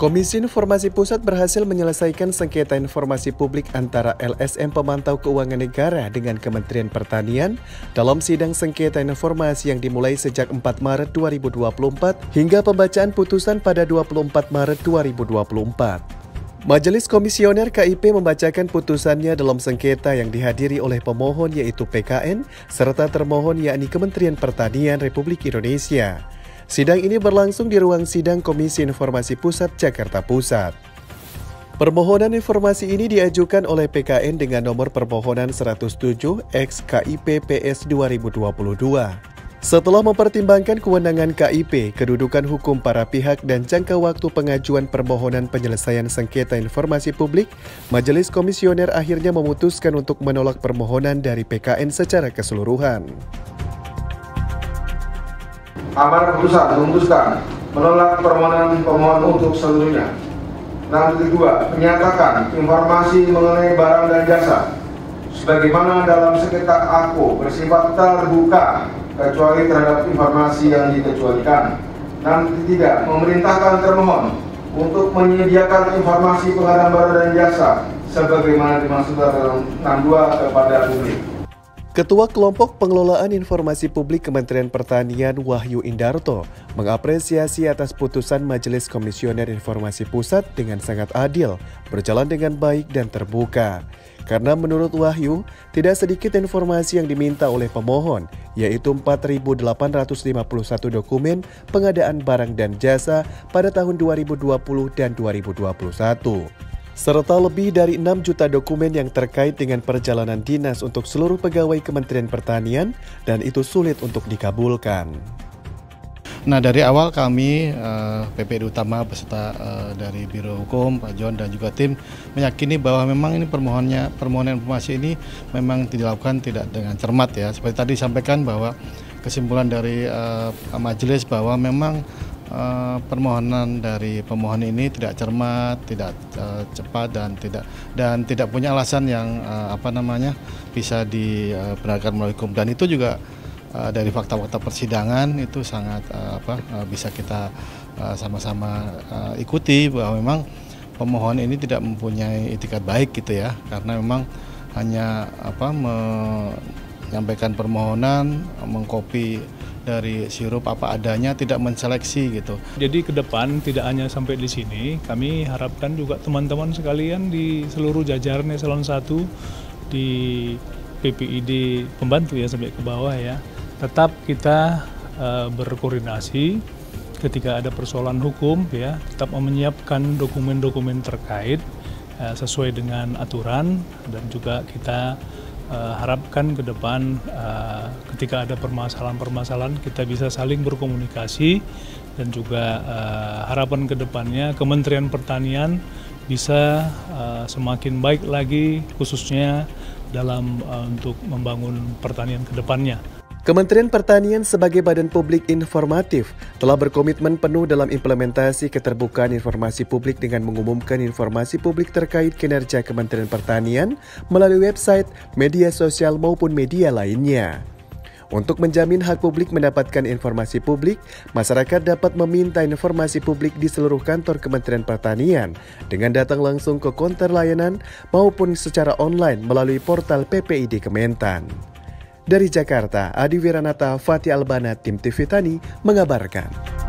Komisi Informasi Pusat berhasil menyelesaikan sengketa informasi publik antara LSM Pemantau Keuangan Negara dengan Kementerian Pertanian dalam sidang sengketa informasi yang dimulai sejak 4 Maret 2024 hingga pembacaan putusan pada 24 Maret 2024. Majelis Komisioner KIP membacakan putusannya dalam sengketa yang dihadiri oleh pemohon yaitu PKN serta termohon yakni Kementerian Pertanian Republik Indonesia. Sidang ini berlangsung di ruang sidang Komisi Informasi Pusat, Jakarta Pusat. Permohonan informasi ini diajukan oleh PKN dengan nomor permohonan 107/KIP-PS 2022. Setelah mempertimbangkan kewenangan KIP, kedudukan hukum para pihak dan jangka waktu pengajuan permohonan penyelesaian sengketa informasi publik, Majelis Komisioner akhirnya memutuskan untuk menolak permohonan dari PKN secara keseluruhan. Amar putusan memutuskan menolak permohonan pemohon untuk seluruhnya. 62. Menyatakan informasi mengenai barang dan jasa sebagaimana dalam sengketa AKO bersifat terbuka kecuali terhadap informasi yang dikecualikan. 63. Memerintahkan termohon untuk menyediakan informasi pengadaan barang dan jasa sebagaimana dimaksud dalam 62 kepada publik. Ketua Kelompok Pengelolaan Informasi Publik Kementerian Pertanian Wahyu Indarto mengapresiasi atas putusan Majelis Komisioner Informasi Pusat dengan sangat adil, berjalan dengan baik dan terbuka. Karena menurut Wahyu, tidak sedikit informasi yang diminta oleh pemohon, yaitu 4.851 dokumen pengadaan barang dan jasa pada tahun 2020 dan 2021. Serta lebih dari 6 juta dokumen yang terkait dengan perjalanan dinas untuk seluruh pegawai Kementerian Pertanian dan itu sulit untuk dikabulkan. Nah, dari awal kami PPD Utama beserta dari Biro Hukum, Pak John dan juga tim meyakini bahwa memang ini permohonan informasi ini memang dilakukan tidak dengan cermat ya. Seperti tadi disampaikan bahwa kesimpulan dari majelis bahwa memang permohonan dari pemohon ini tidak cermat, tidak cepat dan tidak punya alasan yang bisa dibenarkan melalui hukum, dan itu juga dari fakta-fakta persidangan itu sangat bisa kita sama-sama ikuti bahwa memang pemohon ini tidak mempunyai itikat baik gitu ya, karena memang hanya menyampaikan permohonan, mengkopi dari sirup apa adanya, tidak menseleksi gitu. Jadi ke depan tidak hanya sampai di sini, kami harapkan juga teman-teman sekalian di seluruh jajaran eselon 1 di PPID pembantu ya sampai ke bawah ya, tetap kita berkoordinasi ketika ada persoalan hukum ya, tetap menyiapkan dokumen-dokumen terkait sesuai dengan aturan, dan juga kita harapkan ke depan ketika ada permasalahan-permasalahan kita bisa saling berkomunikasi, dan juga harapan ke depannya Kementerian Pertanian bisa semakin baik lagi khususnya dalam untuk membangun pertanian ke depannya. Kementerian Pertanian sebagai badan publik informatif telah berkomitmen penuh dalam implementasi keterbukaan informasi publik dengan mengumumkan informasi publik terkait kinerja Kementerian Pertanian melalui website, media sosial maupun media lainnya. Untuk menjamin hak publik mendapatkan informasi publik, masyarakat dapat meminta informasi publik di seluruh kantor Kementerian Pertanian dengan datang langsung ke konter layanan maupun secara online melalui portal PPID Kementan. Dari Jakarta, Adi Wiranata, Fatih Albana, Tim TV Tani mengabarkan.